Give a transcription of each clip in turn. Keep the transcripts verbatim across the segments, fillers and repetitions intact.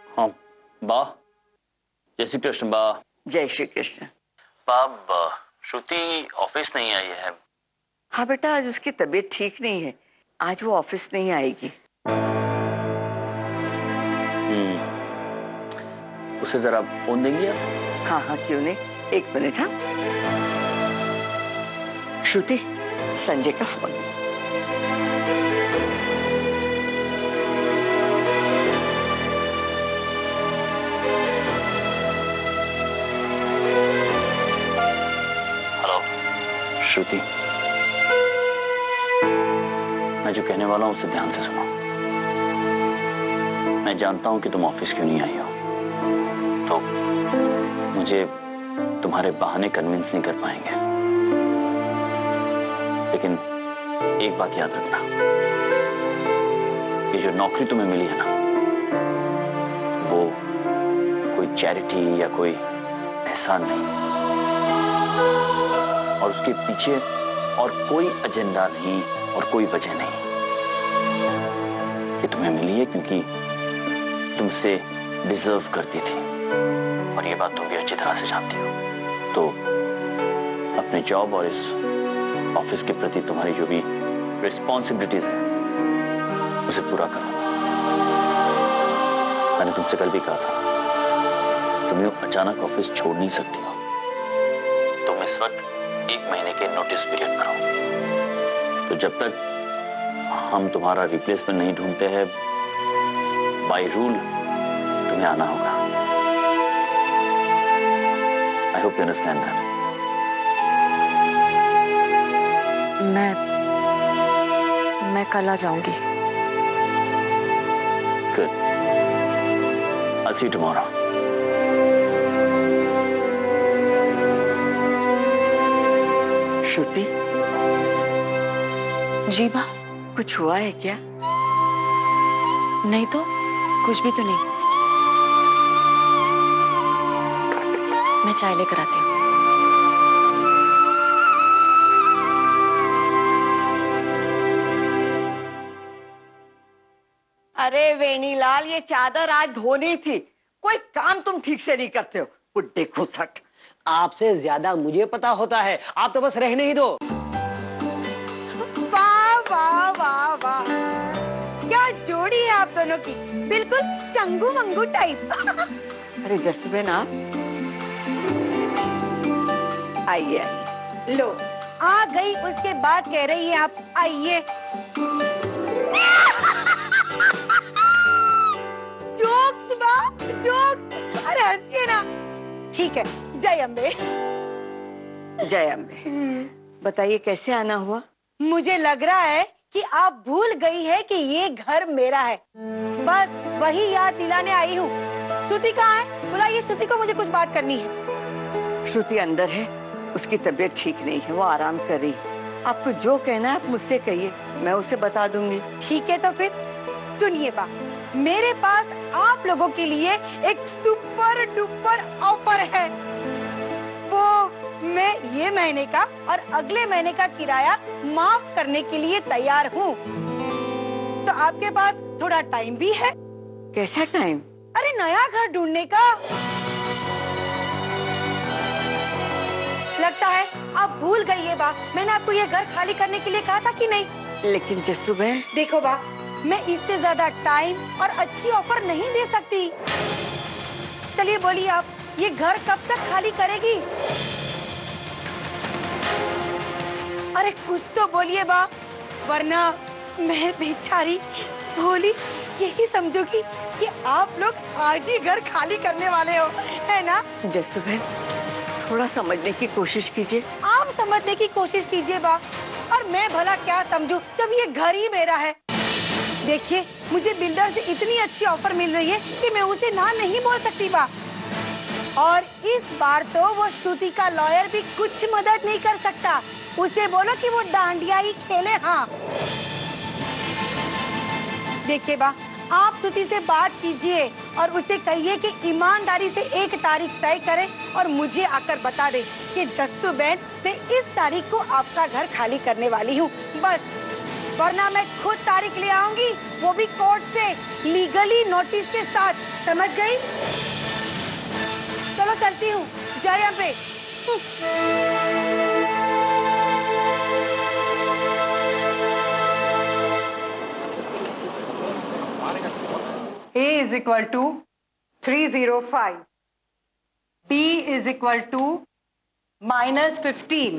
हाँ बा, जय श्री कृष्ण बा। जय श्री कृष्ण। बा, श्रुति ऑफिस नहीं आई है। हाँ बेटा, आज उसकी तबीयत ठीक नहीं है, आज वो ऑफिस नहीं आएगी। हम्म, उसे जरा फोन देंगी आप? हाँ हाँ क्यों नहीं, एक मिनट। हाँ श्रुति, संजय का फोन। हेलो श्रुति, मैं जो कहने वाला हूं उसे ध्यान से सुनो। मैं जानता हूं कि तुम ऑफिस क्यों नहीं आई हो, तो मुझे तुम्हारे बहाने कन्विंस नहीं कर पाएंगे, लेकिन एक बात याद रखना, ये जो नौकरी तुम्हें मिली है ना, वो कोई चैरिटी या कोई एहसान नहीं, और उसके पीछे और कोई एजेंडा नहीं और कोई वजह नहीं। ये तुम्हें मिली है क्योंकि तुमसे डिजर्व करती थी, और ये बात तुम भी अच्छी तरह से जानती हो। तो अपने जॉब और इस ऑफिस के प्रति तुम्हारी जो भी रिस्पॉन्सिबिलिटीज है उसे पूरा करो। मैंने तुमसे कल भी कहा था, तुम यूं अचानक ऑफिस छोड़ नहीं सकती हो। तुम इस वक्त एक महीने के नोटिस पीरियड पर हो, तो जब तक हम तुम्हारा रिप्लेसमेंट नहीं ढूंढते हैं, बाय रूल तुम्हें आना होगा। I hope you understand that. मैं मैं कल आ जाऊंगी। Good, I see you tomorrow. Shruti. जी बा। कुछ हुआ है क्या? नहीं तो कुछ भी तो नहीं। मैं चाय लेकर आती हूँ। अरे वेणीलाल, ये चादर आज धोनी थी, कोई काम तुम ठीक से नहीं करते हो। बुड्ढे खुसट। आपसे ज्यादा मुझे पता होता है, आप तो बस रहने ही दो। वाह वाह वाह वाह, क्या जोड़ी है आप दोनों की, बिल्कुल चंगू मंगू टाइप। अरे जसबेन, आप आइए आइए। लो आ गई, उसके बाद कह रही है आप आइए। जोक्स बा, जोक्स। अरे हंसिए ना। ठीक है, जय अम्बे। जय अम्बे। बताइए कैसे आना हुआ? मुझे लग रहा है कि आप भूल गई है कि ये घर मेरा है, बस वही याद दिलाने आई हूँ। श्रुति कहाँ है? बुलाइए श्रुति को, मुझे कुछ बात करनी है। श्रुति अंदर है, उसकी तबीयत ठीक नहीं है, वो आराम कर रही है। आपको जो कहना है आप मुझसे कहिए, मैं उसे बता दूंगी। ठीक है, तो फिर सुनिए बा, मेरे पास आप लोगों के लिए एक सुपर डुपर ऑफर है। वो मैं ये महीने का और अगले महीने का किराया माफ करने के लिए तैयार हूँ, तो आपके पास थोड़ा टाइम भी है। कैसा टाइम? अरे नया घर ढूंढने का। लगता है आप भूल गई है बा, मैंने आपको ये घर खाली करने के लिए कहा था कि नहीं? लेकिन जस्सू बहन, देखो बा, मैं इससे ज्यादा टाइम और अच्छी ऑफर नहीं दे सकती। चलिए बोलिए आप, ये घर कब तक खाली करेगी? अरे कुछ तो बोलिए बा, वरना मैं बेचारी भोली यही समझूंगी कि आप लोग आज ही घर खाली करने वाले हो, है ना? जस्सू बहन, थोड़ा समझने की कोशिश कीजिए। आप समझने की कोशिश कीजिए बा, और मैं भला क्या समझूं जब ये घर ही मेरा है। देखिए, मुझे बिल्डर से इतनी अच्छी ऑफर मिल रही है कि मैं उसे ना नहीं बोल सकती बा। और इस बार तो वो श्रुति का लॉयर भी कुछ मदद नहीं कर सकता। उसे बोलो कि वो डांडिया ही खेले। हाँ देखिए बा, आप श्रुति से बात कीजिए और उसे कहिए कि ईमानदारी से एक तारीख तय करे और मुझे आकर बता दे कि जस्सू बहन, मैं इस तारीख को आपका घर खाली करने वाली हूँ। बस वरना मैं खुद तारीख ले आऊंगी, वो भी कोर्ट से, लीगली नोटिस के साथ। समझ गई? चलो चलती हूँ, जा यहाँ पे। A is equal to three hundred five. B is equal to minus fifteen.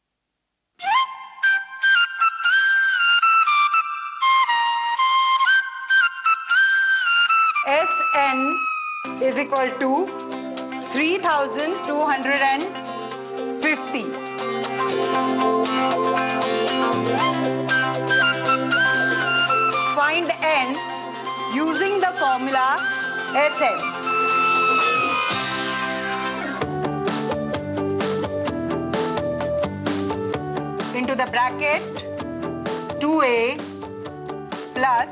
S N is equal to three thousand two hundred fifty. Find N using the formula S N. Into the bracket two A plus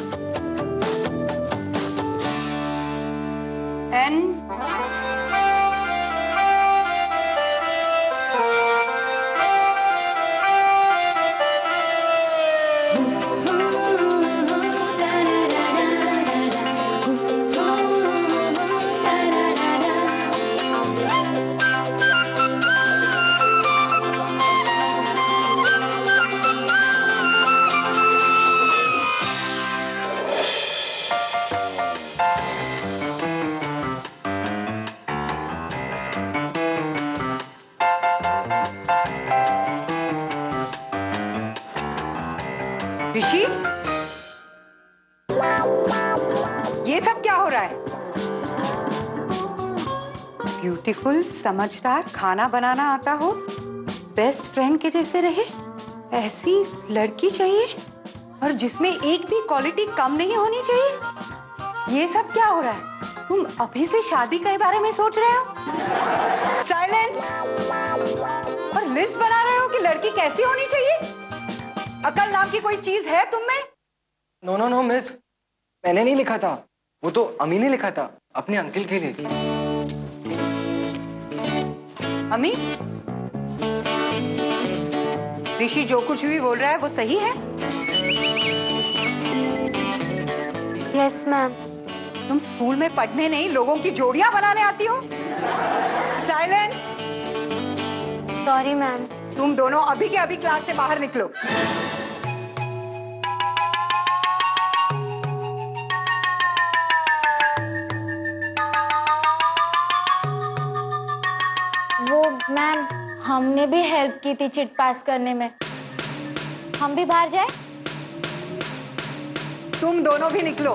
N ऋषि, ये सब क्या हो रहा है? Beautiful, समझदार, खाना बनाना आता हो, बेस्ट फ्रेंड के जैसे रहे, ऐसी लड़की चाहिए और जिसमें एक भी क्वालिटी कम नहीं होनी चाहिए। ये सब क्या हो रहा है? तुम अभी से शादी के बारे में सोच रहे हो? साइलेंस! और लिस्ट बना रहे हो कि लड़की कैसी होनी चाहिए? अकल नाम की कोई चीज है तुम में? नो नो नो मिस, मैंने नहीं लिखा था, वो तो अमी ने लिखा था, अपने अंकल के लिए। अमी, ऋषि जो कुछ भी बोल रहा है वो सही है? Yes ma'am. तुम स्कूल में पढ़ने नहीं, लोगों की जोड़ियां बनाने आती हो? साइलेंस! Sorry ma'am. तुम दोनों अभी के अभी क्लास से बाहर निकलो। वो मैम, हमने भी हेल्प की थी चिट पास करने में, हम भी बाहर जाए? तुम दोनों भी निकलो।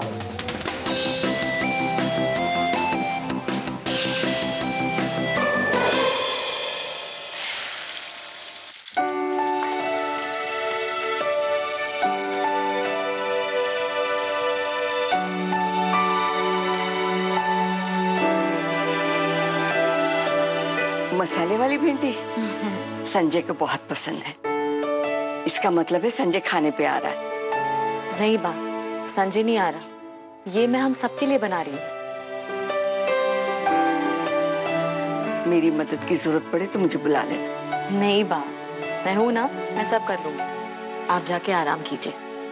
मसाले वाली भिंडी संजय को बहुत पसंद है। इसका मतलब है संजय खाने पे आ रहा है। नहीं बा, संजय नहीं आ रहा, ये मैं हम सबके लिए बना रही हूँ। मेरी मदद की जरूरत पड़े तो मुझे बुला लेना। नहीं बा, मैं हूं ना, मैं सब कर लूंगी, आप जाके आराम कीजिए।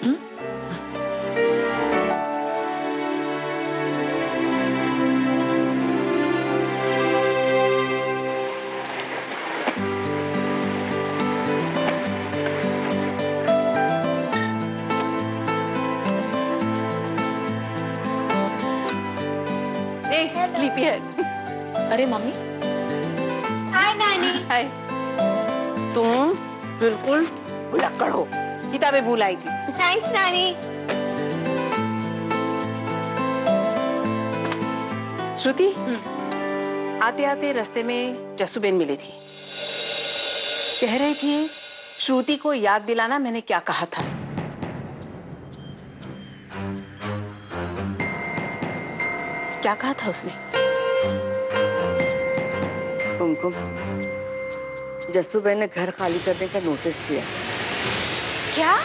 स्लीपी है। अरे मम्मी। हाय नानी। हाय। तुम बिल्कुल भुलक्कड़ हो। किताबें भूल आई थी। थैंक्स नानी। श्रुति, आते आते रास्ते में जस्सूबेन मिली थी, कह रही थी श्रुति को याद दिलाना मैंने क्या कहा था। क्या कहा था उसने? कुमकुम, जस्सूबेन ने घर खाली करने का नोटिस दिया। क्या?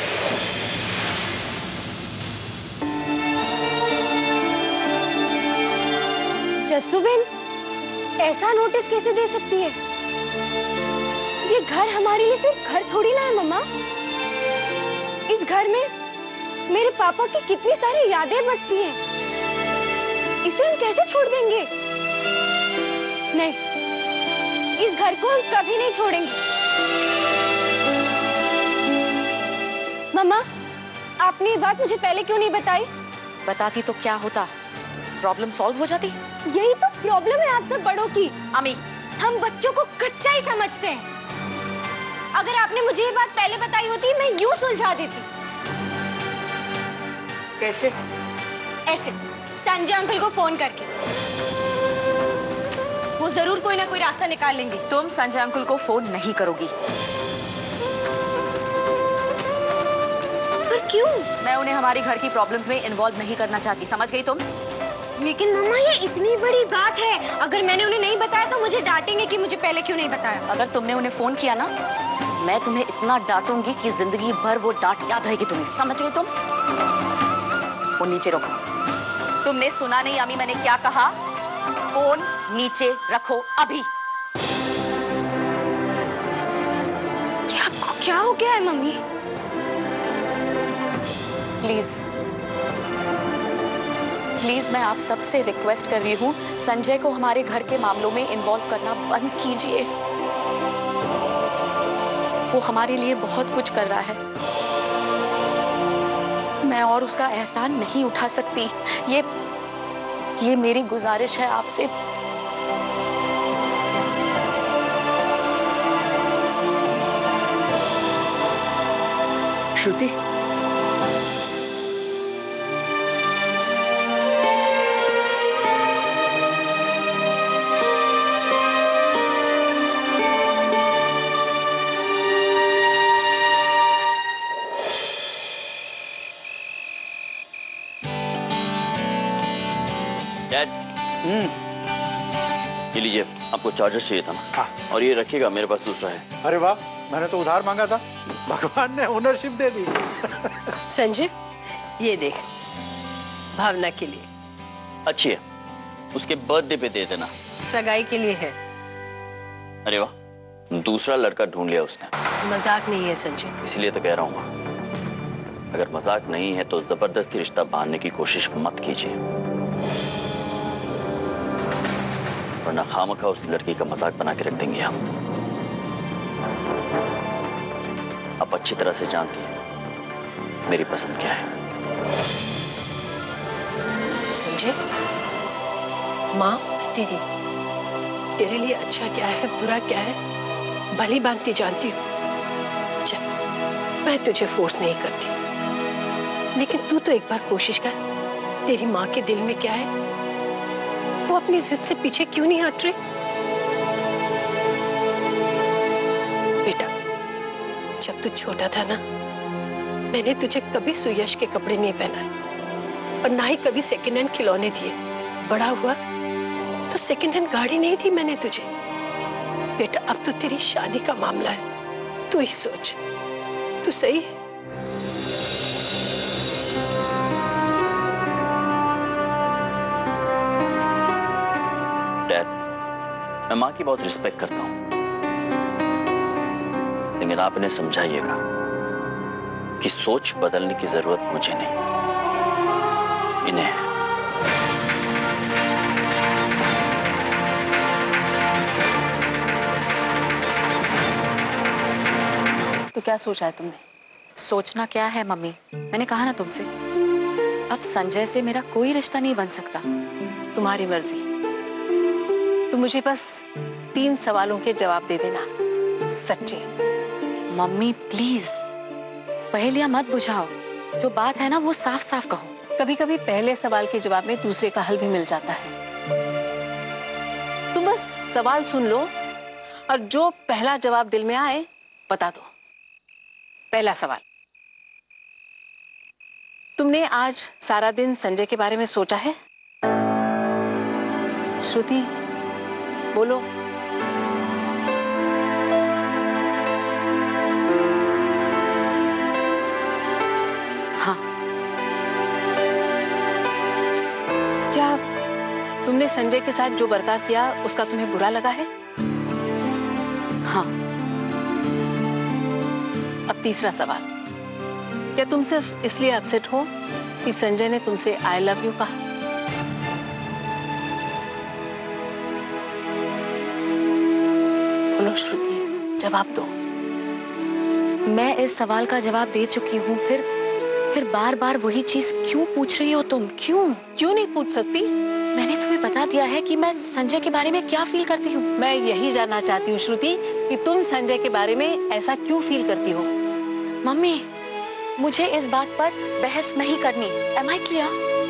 जस्सूबेन ऐसा नोटिस कैसे दे सकती है? ये घर हमारे लिए सिर्फ घर थोड़ी ना है मम्मा, इस घर में मेरे पापा की कितनी सारी यादें बसती हैं। इसे हम कैसे छोड़ देंगे? नहीं, इस घर को हम कभी नहीं छोड़ेंगे। मम्मा, आपने ये बात मुझे पहले क्यों नहीं बताई? बताती तो क्या होता, प्रॉब्लम सॉल्व हो जाती। यही तो प्रॉब्लम है आप सब बड़ों की। अमी, हम बच्चों को कच्चा ही समझते हैं। अगर आपने मुझे ये बात पहले बताई होती, मैं यूं सुलझा देती। कैसे? ऐसे, संजय अंकल को फोन करके। वो जरूर कोई ना कोई रास्ता निकाल लेंगे। तुम संजय अंकल को फोन नहीं करोगी। पर क्यों? मैं उन्हें हमारे घर की प्रॉब्लम्स में इन्वॉल्व नहीं करना चाहती, समझ गई तुम? लेकिन मम्मा, ये इतनी बड़ी बात है, अगर मैंने उन्हें नहीं बताया तो मुझे डांटेंगे कि मुझे पहले क्यों नहीं बताया। अगर तुमने उन्हें फोन किया ना, मैं तुम्हें इतना डांटूंगी कि जिंदगी भर वो डांट याद रहेगी तुम्हें, समझ गई तुम? वो नीचे रखो। तुमने सुना नहीं अमी, मैंने क्या कहा? फोन नीचे रखो अभी। क्या आपको क्या हो गया है मम्मी? प्लीज प्लीज मैं आप सबसे रिक्वेस्ट कर रही हूँ, संजय को हमारे घर के मामलों में इन्वॉल्व करना बंद कीजिए। वो हमारे लिए बहुत कुछ कर रहा है, मैं और उसका एहसान नहीं उठा सकती। ये ये मेरी गुजारिश है आपसे। श्रुति, डैड, ये लीजिए, आपको चार्जर चाहिए था ना? हाँ। और ये रखिएगा, मेरे पास दूसरा है। अरे वाह, मैंने तो उधार मांगा था, भगवान ने ओनरशिप दे दी। संजय, ये देख, भावना के लिए। अच्छी है, उसके बर्थडे पे दे देना। सगाई के लिए है। अरे वाह, दूसरा लड़का ढूंढ लिया उसने। मजाक नहीं है संजय। इसलिए तो कह रहा हूँ, अगर मजाक नहीं है तो जबरदस्ती रिश्ता बांधने की कोशिश मत कीजिए, वरना खामखा उस लड़की का मजाक बना के रख देंगे हम। आप अच्छी तरह से जानती हैं मेरी पसंद क्या है। संजय, माँ तेरी तेरे लिए अच्छा क्या है, बुरा क्या है, भली भांति जानती हूँ। चल, मैं तुझे फोर्स नहीं करती, लेकिन तू तो एक बार कोशिश कर। तेरी माँ के दिल में क्या है, वो अपनी जिद से पीछे क्यों नहीं हट रही? बेटा, जब तू छोटा था ना, मैंने तुझे कभी सुयश के कपड़े नहीं पहनाए और ना ही कभी सेकेंड हैंड खिलौने दिए। बड़ा हुआ तो सेकेंड हैंड गाड़ी नहीं दी मैंने तुझे। बेटा, अब तो तेरी शादी का मामला है, तू ही सोच, तू सही है? डैड, मैं माँ की बहुत रिस्पेक्ट करता हूँ, लेकिन आप इन्हें समझाइएगा कि सोच बदलने की जरूरत मुझे नहीं, इन्हें है। तो क्या सोचा है तुमने? सोचना क्या है मम्मी, मैंने कहा ना तुमसे, अब संजय से मेरा कोई रिश्ता नहीं बन सकता। तुम्हारी मर्जी। तू मुझे बस तीन सवालों के जवाब दे देना, सच्चे। मम्मी प्लीज, पहेलियां मत बुझाओ, जो बात है ना वो साफ साफ कहो। कभी कभी पहले सवाल के जवाब में दूसरे का हल भी मिल जाता है। तुम बस सवाल सुन लो और जो पहला जवाब दिल में आए बता दो। पहला सवाल, तुमने आज सारा दिन संजय के बारे में सोचा है? श्रुति, बोलो। हाँ। क्या तुमने संजय के साथ जो बर्ताव किया उसका तुम्हें बुरा लगा है? हाँ। अब तीसरा सवाल, क्या तुम सिर्फ इसलिए अपसेट हो कि संजय ने तुमसे आई लव यू कहा? बोलो श्रुति, जवाब दो। मैं इस सवाल का जवाब दे चुकी हूँ, फिर फिर बार बार वही चीज क्यों पूछ रही हो तुम? क्यों क्यों नहीं पूछ सकती? मैंने तुम्हें बता दिया है कि मैं संजय के बारे में क्या फील करती हूँ। मैं यही जानना चाहती हूँ श्रुति कि तुम संजय के बारे में ऐसा क्यों फील करती हो? मम्मी, मुझे इस बात पर बहस नहीं करनी। Am I clear?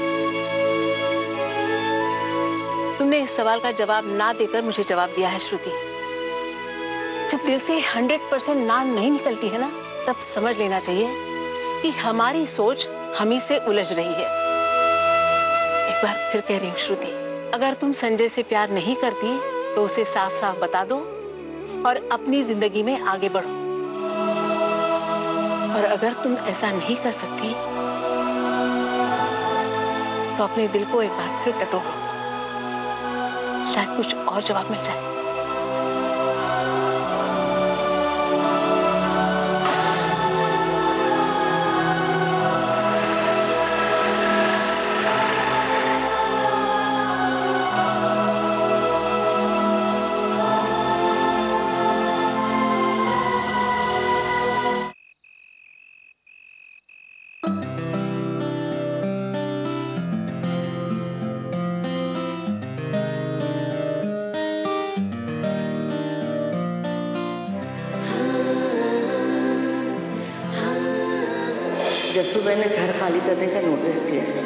तुमने इस सवाल का जवाब ना देकर मुझे जवाब दिया है श्रुति। जब दिल से हंड्रेड परसेंट ना नहीं निकलती है ना, तब समझ लेना चाहिए कि हमारी सोच हम ही से उलझ रही है। एक बार फिर कह रही हूँ श्रुति, अगर तुम संजय से प्यार नहीं करती तो उसे साफ साफ बता दो और अपनी जिंदगी में आगे बढ़ो। और अगर तुम ऐसा नहीं कर सकती तो अपने दिल को एक बार फिर टटोलो, शायद कुछ और जवाब मिल जाए। जसू भाई ने घर खाली करने का नोटिस दिया है।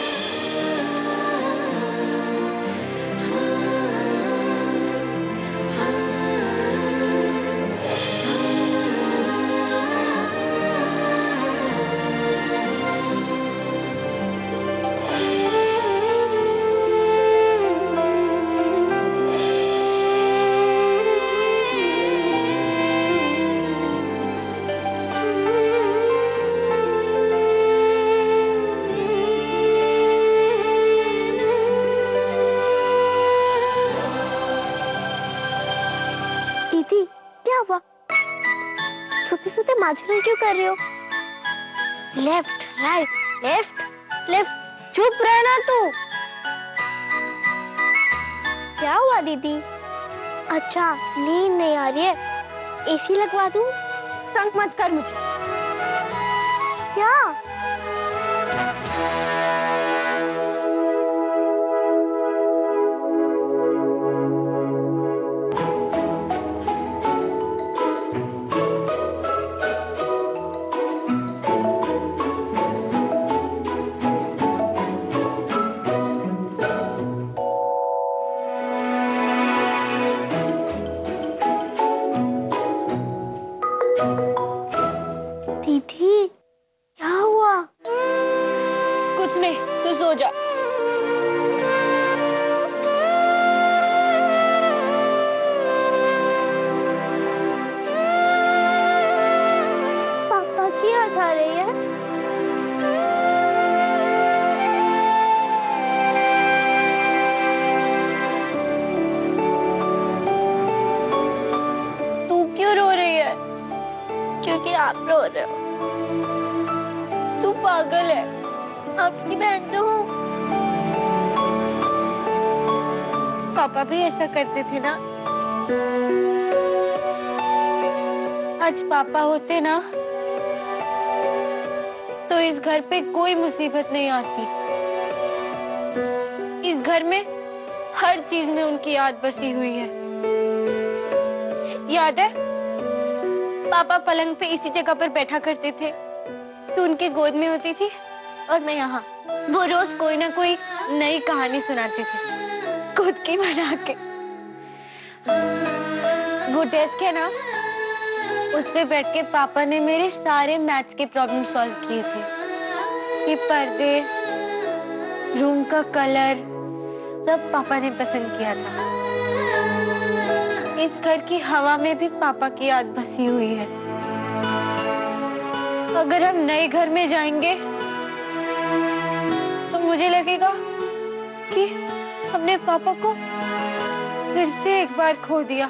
माचना क्यों कर रहे हो? लेफ्ट राइट लेफ्ट लेफ्ट, चुप रहना तू। क्या हुआ दीदी? अच्छा नींद नहीं आ रही है, एसी लगवा दूं? तंग मत कर मुझे। क्या? आप रो रहे हो? तू पागल है, अपनी बहन तो हूँ। पापा भी ऐसा करते थे ना। आज पापा होते ना तो इस घर पे कोई मुसीबत नहीं आती। इस घर में हर चीज में उनकी याद बसी हुई है। याद है पापा पलंग पे इसी जगह पर बैठा करते थे तो उनकी गोद में होती थी और मैं यहाँ। वो रोज कोई ना कोई नई कहानी सुनाते थे खुद की बना के। वो डेस्क है ना, उस पे बैठ के पापा ने मेरे सारे मैथ्स के प्रॉब्लम सॉल्व किए थे। ये पर्दे, रूम का कलर सब पापा ने पसंद किया था। इस घर की हवा में भी पापा की याद बसी हुई है। अगर हम नए घर में जाएंगे तो मुझे लगेगा कि हमने पापा को फिर से एक बार खो दिया।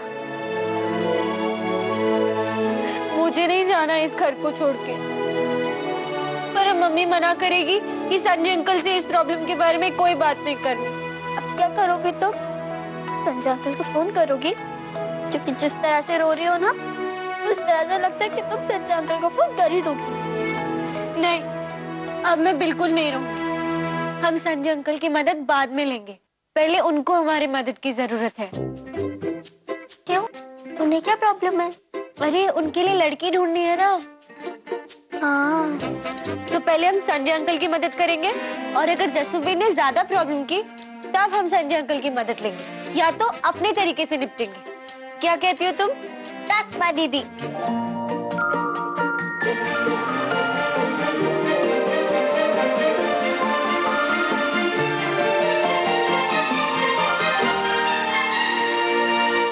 मुझे नहीं जाना इस घर को छोड़ के। पर मम्मी मना करेगी कि संजय अंकल से इस प्रॉब्लम के बारे में कोई बात नहीं करनी। अब क्या करोगी तुम? संजय अंकल को फोन करोगी? क्योंकि जिस तरह से रो रही हो ना, उस तरह से लगता है कि तुम संजय अंकल को फोन कर ही दोगी। नहीं, अब मैं बिल्कुल नहीं रहूंगी। हम संजय अंकल की मदद बाद में लेंगे, पहले उनको हमारी मदद की जरूरत है। क्यों? उन्हें क्या प्रॉब्लम है? अरे उनके लिए लड़की ढूंढनी है ना। हाँ, तो पहले हम संजय अंकल की मदद करेंगे, और अगर जसुबी ने ज्यादा प्रॉब्लम की तब हम संजय अंकल की मदद लेंगे, या तो अपने तरीके से निपटेंगे। क्या कहती हो तुम? दीदी